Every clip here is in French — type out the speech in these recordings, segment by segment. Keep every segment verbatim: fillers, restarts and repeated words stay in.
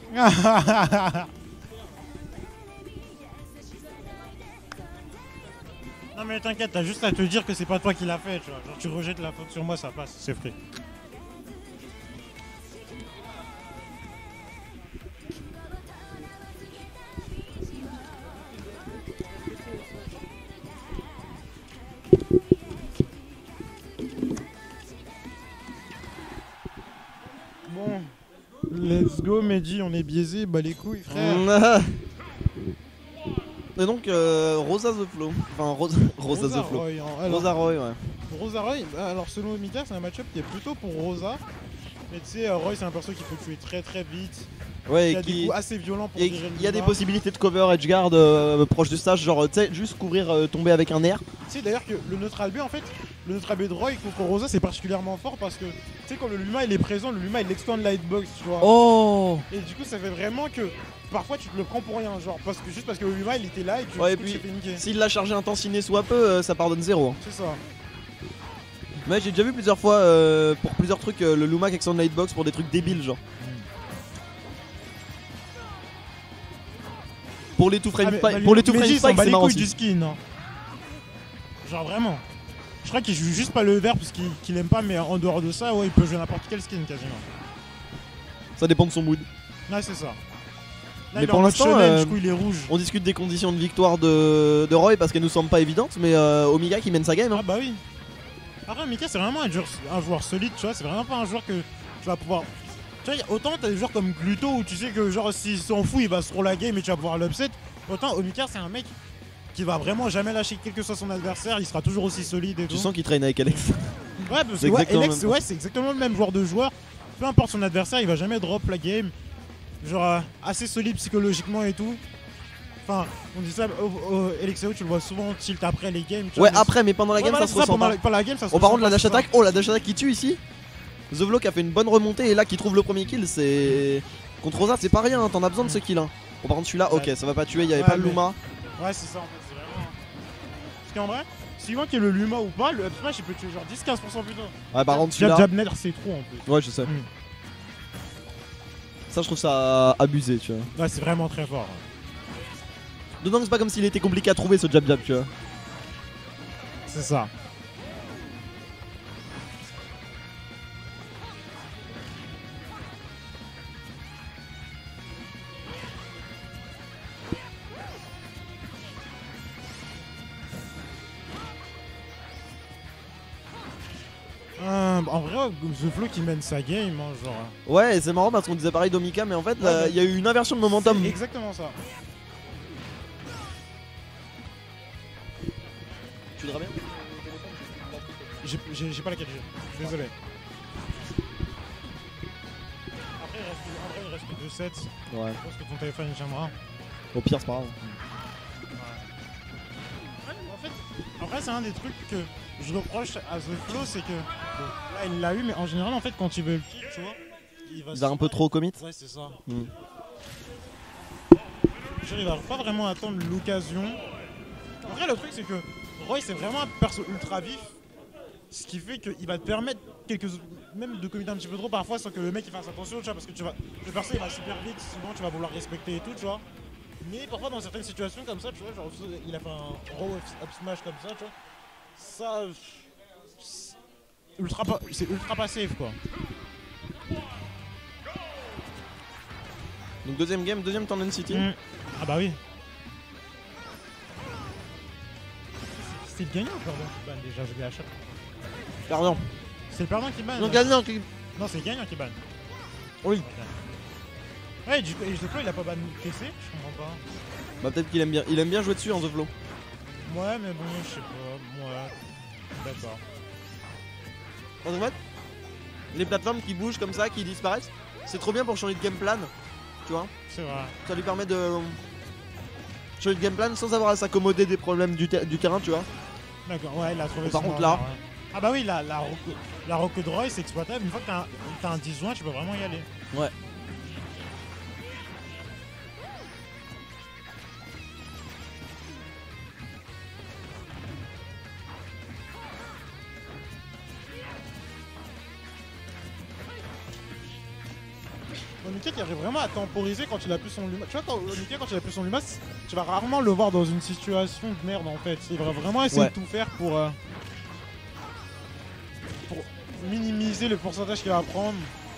Non mais t'inquiète, t'as juste à te dire que c'est pas toi qui l'as fait, tu vois. Genre tu rejettes la faute sur moi, ça passe, c'est free. Bon, let's go Mehdi, on est biaisé, bah les couilles frère. Et donc euh, Rosa the Flow, enfin Rosa, Rosa, Rosa the Flow, Roy, hein. Alors, Rosa Roy ouais. Rosa Roy, alors selon Mika c'est un match-up qui est plutôt pour Rosa. Mais tu sais, Roy c'est un perso qu'il faut tuer très très vite. Ouais, il a qui... des coups assez violents pour Il gérer y a le des Luma. possibilités de cover edgeguard euh, proche du stage, genre tu sais, juste couvrir, euh, tomber avec un air. Tu sais d'ailleurs que le neutral B en fait, le neutral B de Roy contre Rosa c'est particulièrement fort parce que tu sais quand le Luma il est présent, le Luma il extend la hitbox, tu vois. Oh. Et du coup ça fait vraiment que parfois tu te le prends pour rien, genre parce que juste parce que le Luma il était là et que Ouais, et du coup, tu puis t'es fait niquer. s'il l'a chargé un temps ciné soit peu, euh, ça pardonne zéro. C'est ça. Mais j'ai déjà vu plusieurs fois euh, pour plusieurs trucs euh, le Luma qui extend la hitbox pour des trucs débiles genre. Pour les two frame Ah, mais, spike, bah, pour les two frame Meiji, il s'en spike bat c'est les marrant couilles aussi. du skin. Hein. Genre vraiment. Je crois qu'il joue juste pas le vert parce qu'il qu'il aime pas, mais en dehors de ça, ouais, il peut jouer n'importe quel skin quasiment. Ça dépend de son mood. Ouais, c'est ça. Là, Mais il est pour en mode l'instant, shonen, euh, du coup, il est rouge. On discute des conditions de victoire de, de Roy parce qu'elles nous semblent pas évidentes, mais euh, Omega qui mène sa game. Hein. Ah bah oui. Après, Mika, c'est vraiment un joueur, un joueur solide, tu vois. C'est vraiment pas un joueur que tu vas pouvoir. Tu vois, autant t'as des joueurs comme Gluto où tu sais que, genre, s'il s'en fout, il va se roll la game et tu vas pouvoir l'upset. Autant Omika, c'est un mec qui va vraiment jamais lâcher, quel que soit son adversaire, il sera toujours aussi solide et Tu tout. sens qu'il traîne avec Alex. Ouais, parce C'est que ouais, exactement Alex, le même. ouais, c'est exactement le même joueur de joueur. Peu importe son adversaire, il va jamais drop la game. Genre, euh, assez solide psychologiquement et tout. Enfin, on dit ça, au, au Elexeo, tu le vois souvent tilt après les games. Tu Ouais, vois, mais après, mais pendant la ouais, game voilà, ça se c'est ressent pendant pas. la, pendant la game, ça se Oh, par ressent contre, la pas, dash c'est ça. attack, oh, la dash attack qui tue ici. The Vlo qui a fait une bonne remontée et là qui trouve le premier kill, c'est. Contre Rosa, c'est pas rien, hein, t'en as besoin de ce kill. Hein. Bon, par contre, celui-là, ok, ça va pas tuer, il y avait Ouais, pas le mais- Luma. Ouais, c'est ça en fait, c'est vraiment. Parce qu'en vrai, suivant qu'il y ait le Luma ou pas, le up smash il peut tuer genre dix à quinze pour cent plus tôt. Ouais, par contre, Jab celui-là. Jab Nether, c'est trop en plus. Ouais, je sais. Mm. Ça, je trouve ça abusé, tu vois. Ouais, c'est vraiment très fort. Dedans, c'est pas comme s'il était compliqué à trouver ce jab jab, tu vois. C'est ça. Euh, en vrai, The Flow qui mène sa game, hein, genre. Ouais, et c'est marrant parce qu'on disait pareil d'Omika, mais en fait, là, Ouais, il y a eu une inversion de momentum. C'est exactement ça. Tu voudrais bien? J'ai- J'ai j'ai pas la quatre G, je suis désolé. Après, il reste, en vrai, il reste que deux sets. Ouais. Je pense que ton téléphone il tiendra. Au pire, c'est pas grave. Ouais, en fait, après, c'est un des trucs que je reproche à The Flow, c'est que là, il l'a eu, mais en général, en fait, quand il veut le kill, tu vois, il va, Il va un peu trop commit. Ouais, c'est ça. Mm. Genre, il va pas vraiment attendre l'occasion. Après, le truc, c'est que Roy, c'est vraiment un perso ultra vif. Ce qui fait qu'il va te permettre quelques même de committer un petit peu trop parfois sans que le mec il fasse attention, tu vois, parce que tu vas, le perso il va super vite, souvent tu vas vouloir respecter et tout, tu vois. Mais parfois dans certaines situations comme ça, tu vois, genre il a fait un raw up smash comme ça, tu vois. Ça, c'est ultra pas, c'est ultra pas safe quoi. Donc deuxième game, deuxième Tandem City. Mm. Ah bah oui. C'est le gagnant ou le perdant qui ban déjà, je vais à chaque fois. Pardon. C'est le perdant qui ban. Non, là. gagnant qui. Non, c'est le gagnant qui ban. Oui. Ouais, du coup, et The Flow il a pas ban P C, je comprends pas. Bah, peut-être qu'il aime bien. Il aime bien jouer dessus en The Flow. Ouais, mais bon, je sais pas, moi. D'accord. En fait, les plateformes qui bougent comme ça, qui disparaissent, c'est trop bien pour changer de game plan. Tu vois. C'est vrai. Ça lui permet de changer de game plan sans avoir à s'accommoder des problèmes du, ter du terrain, tu vois. D'accord, ouais, il a trouvé Par son contre, moment, là- ouais. Ah bah oui, la, la, Roku- la Roku de Roy c'est exploitable. Une fois que t'as un, t'as un dix juin, tu peux vraiment y aller. Ouais. Omika qui arrive vraiment à temporiser quand il a plus son Luma. Tu vois, quand Omika, quand il a plus son Luma, tu vas rarement le voir dans une situation de merde en fait. Il va vraiment essayer Ouais. de tout faire pour, euh, pour minimiser le pourcentage qu'il va prendre.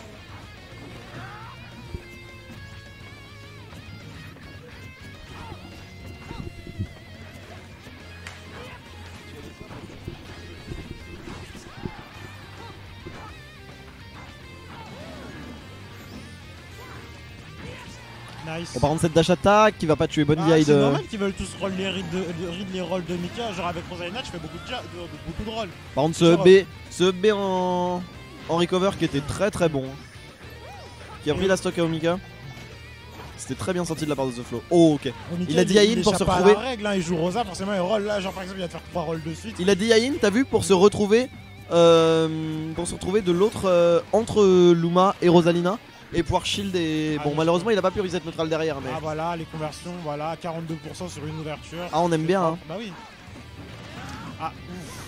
Nice. Bon, par contre, cette dash attack qui va pas tuer Bonne Ah, vieille c'est de. normal qu'ils veulent tous roll les reads de, de, read les rolls de Mika. Genre avec Rosalina, tu fais beaucoup de, ja- de, de- beaucoup de rolls. Par contre, ce E B, ce E B en... en recover qui était très très bon. Qui a pris la stock à Omika. C'était très bien sorti de la part de The Flow. Oh, ok. Omika, Il a dit Yain il pour se échappe pas à retrouver. la règle, hein, il joue Rosa, forcément il roll là. Genre par exemple, il va te faire trois rolls de suite. Il a dit Yain, t'as vu, pour se retrouver. euh, pour se retrouver de l'autre. euh, entre Luma et Rosalina. Et pouvoir shield et. Ah, Bon, oui, malheureusement, il a pas pu reset neutral derrière. Mais. Ah voilà, les conversions, voilà, quarante-deux pour cent sur une ouverture. Ah, on aime bien, hein. Bah oui. Ah, ouf.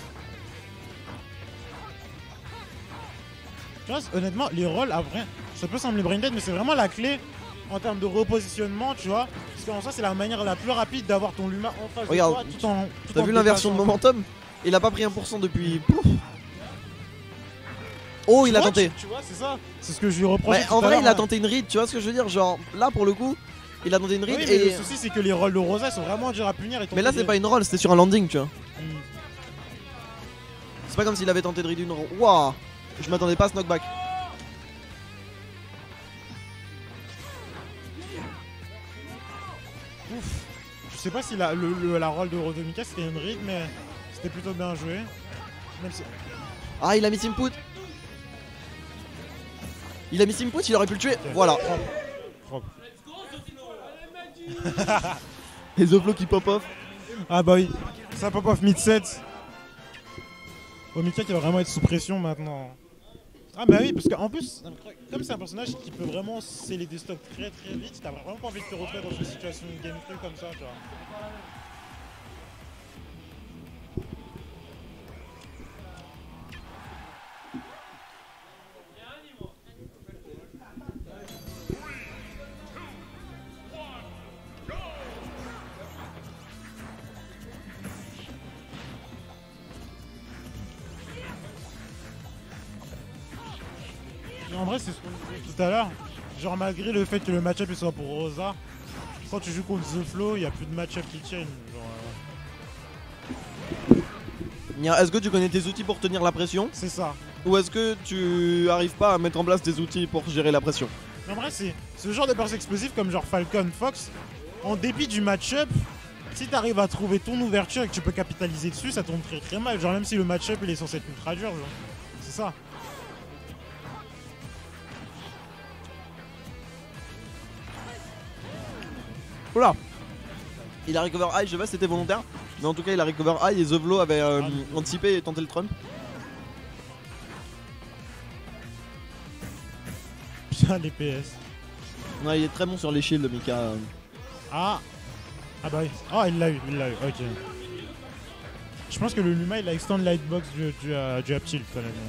Tu vois, honnêtement, les rolls, après, ça peut sembler brain dead, mais c'est vraiment la clé en termes de repositionnement, tu vois. Parce qu'en soi, c'est la manière la plus rapide d'avoir ton Luma en face Regarde, de toi, tout en. tout T'as en vu l'inversion de déplaçant. momentum? Il a pas pris un pour cent depuis. Pouf. Oh, il a Tu vois, tenté. Tu, tu vois, c'est ça. C'est ce que je lui reproche. Ouais, en vrai, il a tenté une read, tu vois ce que je veux dire? Genre, là pour le coup, il a tenté une read Oui, mais et. le souci, c'est que les rolls de Rosa sont vraiment durs à punir. Et Mais là, c'est pas une roll, c'était sur un landing, tu vois. Hmm. C'est pas comme s'il avait tenté de read une roll. Waouh! Je m'attendais pas à ce knockback. Ouf. Je sais pas si la, le, le- la roll de Rodomika c'était une read, mais c'était plutôt bien joué. Même si... Ah, il a mis input. Il a mis input, il aurait pu le tuer. Voilà. Propre. Et The Flow qui pop off. Ah bah oui, ça pop off mid-set. Omika qui va vraiment être sous pression maintenant. Ah bah oui, parce qu'en plus, comme c'est un personnage qui peut vraiment sceller des stocks très très vite, t'as vraiment pas envie de te retrouver dans une situation de game free comme ça, tu vois. Et en vrai, c'est ce qu'on disait tout à l'heure. Genre, malgré le fait que le match-up il soit pour Rosa, quand tu joues contre The Flow, il n'y a plus de match-up qui tiennent. Genre, euh, Nia, est-ce que tu connais tes outils pour tenir la pression? c'est ça. Ou est-ce que tu arrives pas à mettre en place des outils pour gérer la pression? Mais en vrai, c'est ce genre de perso explosif comme genre Falcon, Fox. En dépit du match-up, si tu arrives à trouver ton ouverture et que tu peux capitaliser dessus, ça tombe très très mal. Genre, même si le match-up il est censé être ultra dur, genre. C'est ça. Oula! Il a recover high, je sais pas si c'était volontaire. Mais en tout cas, il a recover high et The Flow avait euh, Ah, anticipé et tenté le trump. Putain, les P S. Ouais, il est très bon sur les shields, Mika. Ah Ah bah oui. Ah, il l'a eu, il l'a eu, ok. Je pense que le Luma il a extend la hitbox du, du, euh, du up tilt quand même.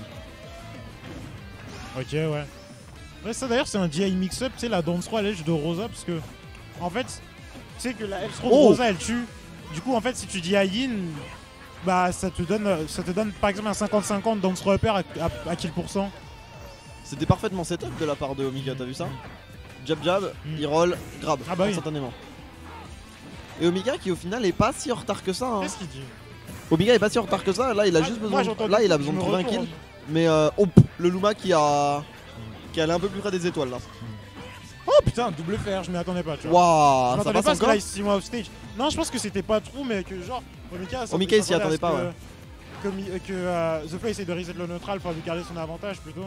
Ok, ouais. Ouais, ça d'ailleurs c'est un D I mix-up, tu sais, la dance throw à l'edge de Rosa, parce que en fait, tu sais que la edge throw de Oh Rosa elle tue. Du coup, en fait, si tu dis in, bah ça te donne, ça te donne par exemple un cinquante cinquante dance throw upper à, à, à kill pour cent. C'était parfaitement setup de la part de Omika, t'as vu ça? Jab jab, Mm. il roll, grab, Ah bah oui. instantanément. Et Omika qui au final est pas si en retard que ça. Hein. Qu'est-ce qu'il dit? Omika est pas si en retard que ça, là il a Ah, juste moi, besoin, j'entends là du il a coup, besoin je de me trouver un retourne. kill. Mais euh, oh, le Luma qui a qui est allé un peu plus près des étoiles là. Oh putain, double fer, je m'y attendais pas, tu vois. Waouh, Je ça m'attendais passe pas à ce que encore. là il six mois off stage. Non, je pense que c'était pas trop, mais que genre Omika, ça- Omika, il ça s'y attendait s'attendait à pas, ce que, que, Mi- que, euh, The Flow essaye de reset le neutral pour lui garder son avantage plutôt.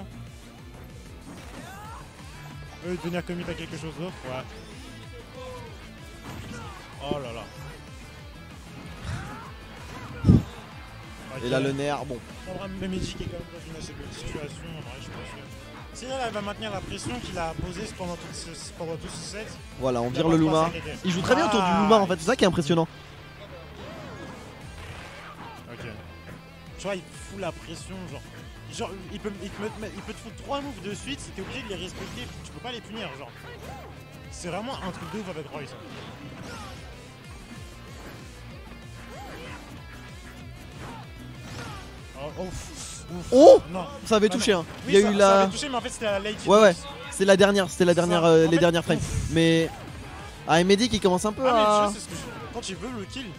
Eux devenir commit à quelque chose d'autre, ouais. Oh là là. Et là le nerf, bon. En vrai, le Magic est quand même dans une assez bonne situation, en vrai, je pense que... Sinon, elle va maintenir la pression qu'il a posée pendant tout ce, pendant tout ce set. Voilà, on Il vire va le pas Luma. s'arrêter. Il joue très bien autour du Ah. Luma en fait, c'est ça qui est impressionnant. Ok. Tu vois, il fout la pression, genre. genre, il peut, il, peut, il peut te foutre trois moves de suite, si t'es obligé de les respecter, tu peux pas les punir, genre. C'est vraiment un truc de ouf avec Roy, ça. Oh, oh, ouf, ouf. Oh Non. Ça avait Ah, touché, non. hein. Oui, Il y a ça, eu ça la. avait touché, mais en fait, c'était la late Ouais, ouais. hitbox. C'est la dernière, c'était la dernière, Ça, euh, en les fait, dernières frames. ouf. Mais. Ah, et Mehdi qui commence un peu Ah, mais à. tu sais, c'est ce que je... quand tu veux le kill.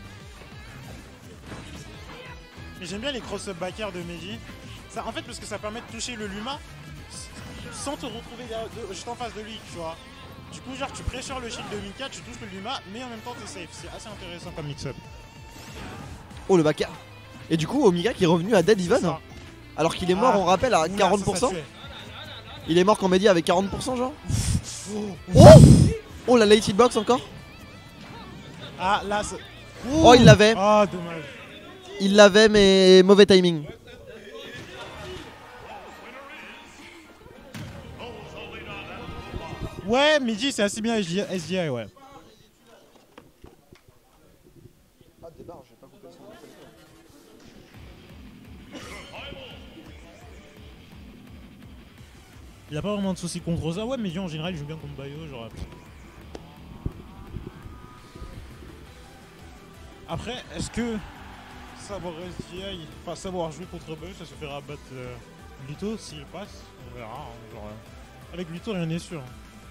Mais j'aime bien les cross-up backers de Mehdi. Ça, en fait, parce que ça permet de toucher le Luma sans te retrouver derrière- de- juste en face de lui, tu vois. Du coup, genre, tu pressures le shield de Mika, tu touches le Luma, mais en même temps, t'es safe. C'est assez intéressant comme mix-up. Oh, le backer. Et du coup, Omega qui est revenu à dead even. Ça. Alors qu'il est mort, Ah, on rappelle, à oula, quarante pour cent. ça, ça tuait. Il est mort quand Mehdi avait quarante pour cent, genre. Oh, Oh Oh, la late hitbox encore. Ah, là, c'est... Oh, il l'avait. Ah, dommage. Il l'avait, mais mauvais timing. Ouais, Mehdi, c'est assez bien S D I, ouais. Il a pas vraiment de soucis contre ça. Ouais, Mehdi en général il joue bien contre Bayo. Genre... Après, est-ce que savoir S D I, enfin savoir jouer contre Bayo, ça se fera battre euh, Lito s'il passe? On verra. Hein, genre, euh, avec Lito, rien n'est sûr.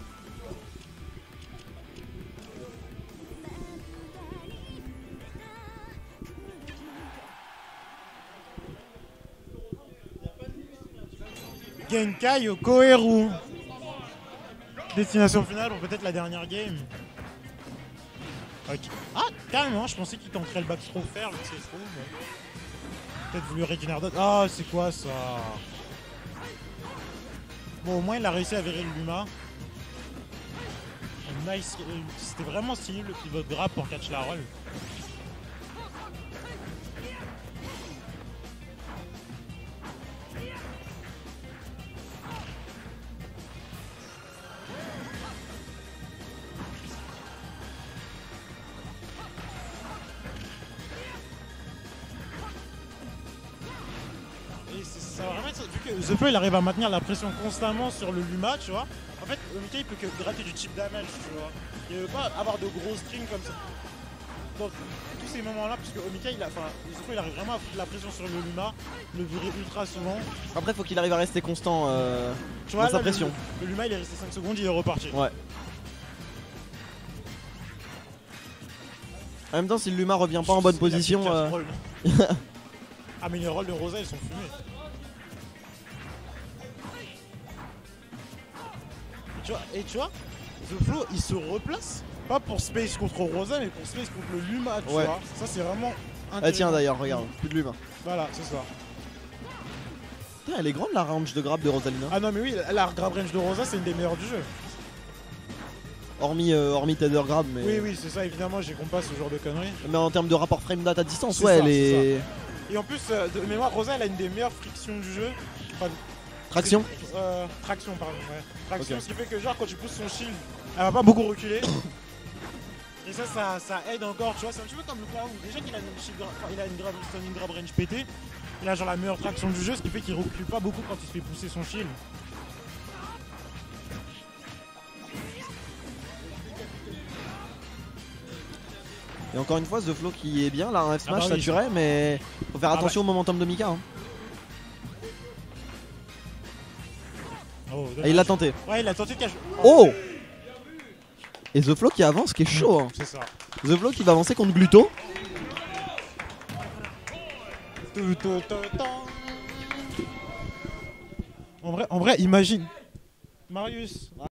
Genkai au Koheru. Destination finale pour peut-être la dernière game. Ok. Ah, carrément, je pensais qu'il tenterait le backthrow faire, le c'est trop. Mais... peut-être voulu régénérer d'autres. Ah, c'est quoi ça? Bon, au moins il a réussi à virer le Luma. Nice. C'était vraiment stylé le pivot grab pour catch la roll. Ça va vraiment être ça. Vu que The Flow il arrive à maintenir la pression constamment sur le Luma, tu vois. En fait, Omika il peut que gratter du chip damage, tu vois. Il veut pas avoir de gros strings comme ça. Donc, tous ces moments-là, parce que Omika il a. Enfin, The Flow il arrive vraiment à foutre la pression sur le Luma, le virer ultra souvent. Après, faut qu'il arrive à rester constant euh, Tu vois, dans sa là, pression. Le, le Luma il est resté cinq secondes, il est reparti. Ouais. En même temps, si le Luma revient pas en bonne position. Euh... Ah, mais les rolls de Rosa ils sont fumés. Tu vois, et tu vois, The Flow il se replace, pas pour space contre Rosa, mais pour space contre le Luma, tu Ouais. vois. Ça c'est vraiment Ah intéressant. tiens d'ailleurs, regarde, plus de Luma. Voilà, c'est ça. Putain, elle est grande la range de grab de Rosalina. Ah non mais oui, la grab range de Rosa c'est une des meilleures du jeu. Hormis, euh, hormis Tether grab, mais. Oui oui c'est ça, évidemment j'ai compris ce genre de conneries. Mais en termes de rapport frame data à distance, C'est ouais, ça, elle c'est est. Et en plus, euh, de mémoire, Rosa elle a une des meilleures frictions du jeu. Enfin, Traction euh, Traction pardon, ouais. Traction, Ok. ce qui fait que genre quand tu pousses son shield, elle va pas beaucoup reculer. Et ça, ça, ça aide encore, tu vois, c'est un petit peu comme le Cloud. Déjà qu'il a une, shield, enfin, il a une grab, une grab range pétée, il a genre la meilleure traction du jeu, ce qui fait qu'il recule pas beaucoup quand il se fait pousser son shield. Et encore une fois, The Flow qui est bien là, un F smash Ah bah oui, saturé, mais faut faire Ah attention au momentum de Mika. Hein. Oh, Ah, il l'a tenté. Ouais, il a tenté de cacher. Oh Et The Flow qui avance, qui est chaud. Hein. C'est ça. The Flow qui va avancer contre Gluto. Tout, tout, tout, tout. En vrai, en vrai, imagine. Marius.